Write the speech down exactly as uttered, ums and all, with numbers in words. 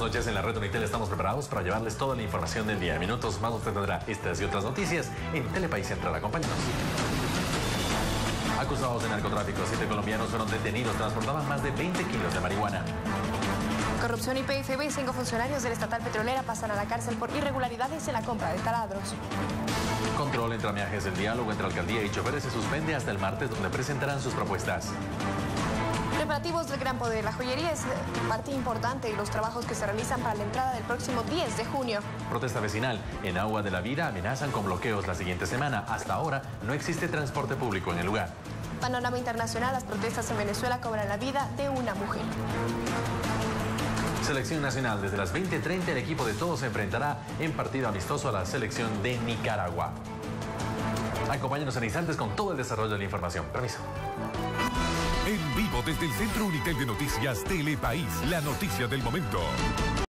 noches. En la red Unitel estamos preparados para llevarles toda la información del día. En minutos más usted tendrá estas y otras noticias en Telepaís Central. Acompáñanos. Acusados de narcotráfico, siete colombianos fueron detenidos. Transportaban más de veinte kilos de marihuana. Corrupción y P F B. Cinco funcionarios de la estatal petrolera pasan a la cárcel por irregularidades en la compra de taladros. Control en tramiajes. El diálogo entre alcaldía y choferes se suspende hasta el martes, donde presentarán sus propuestas. Preparativos del Gran Poder. La joyería es parte importante de los trabajos que se realizan para la entrada del próximo diez de junio. Protesta vecinal. En Agua de la Vida amenazan con bloqueos la siguiente semana. Hasta ahora no existe transporte público en el lugar. Panorama internacional. Las protestas en Venezuela cobran la vida de una mujer. Selección nacional. Desde las veinte treinta el equipo de todos se enfrentará en partido amistoso a la selección de Nicaragua. Acompáñenos en instantes con todo el desarrollo de la información. Permiso. En vivo desde el Centro Unitel de Noticias Telepaís, la noticia del momento.